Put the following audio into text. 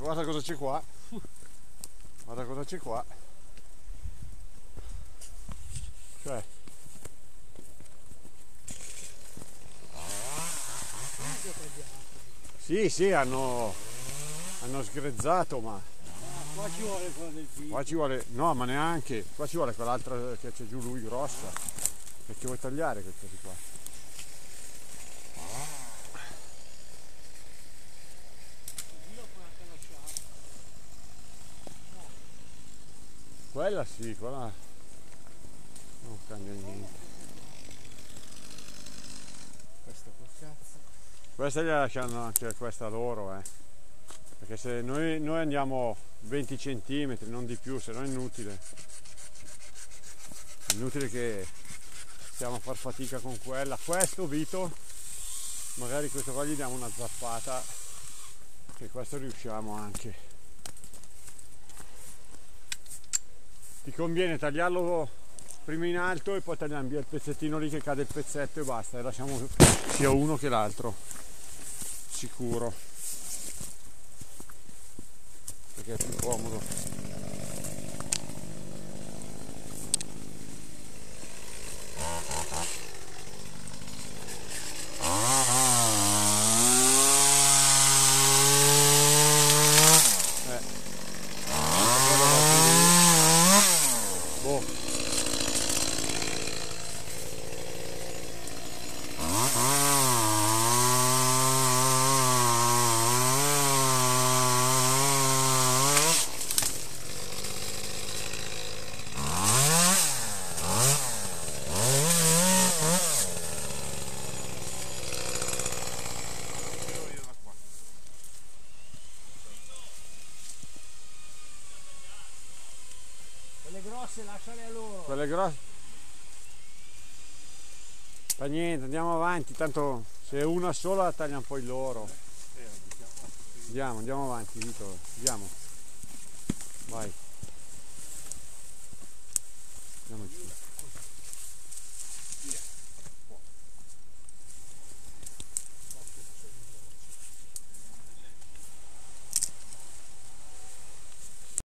guarda cosa c'è qua. Guarda cosa c'è qua. Cioè. Sì, hanno sgrezzato, ma Qua ci vuole quella del video. qua ci vuole, no, ma neanche, qua ci vuole quell'altra che c'è giù lui grossa, perché vuoi tagliare questa di qua. Quella sì, quella non cambia niente. Questo col cazzo. Questa gliela lasciano anche questa loro, perché se noi andiamo 20 centimetri, non di più, se no è inutile. Inutile che stiamo a far fatica con quella. Questo Vito, magari questo qua gli diamo una zappata, che questo riusciamo anche. Ti conviene tagliarlo prima in alto e poi tagliamo via il pezzettino lì che cade il pezzetto e basta, e lasciamo sia uno che l'altro, sicuro, perché è più comodo. Quelle grosse lasciale a loro. Quelle grosse. Fa niente, andiamo avanti, tanto se è una sola tagliano poi loro. Andiamo avanti, Vito, andiamo. Vai. Andiamo giù.